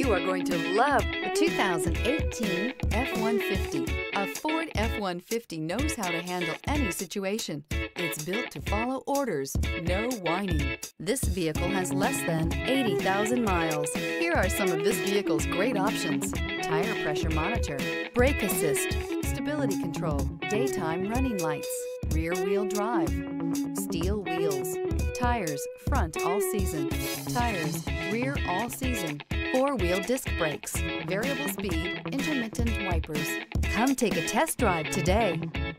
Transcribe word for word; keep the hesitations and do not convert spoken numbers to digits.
You are going to love the two thousand eighteen F one fifty. A Ford F one fifty knows how to handle any situation. It's built to follow orders, no whining. This vehicle has less than eighty thousand miles. Here are some of this vehicle's great options: tire pressure monitor, brake assist, stability control, daytime running lights, rear wheel drive, steel wheels, tires front all season, tires rear all season, four-wheel disc brakes, variable speed, intermittent wipers. Come take a test drive today.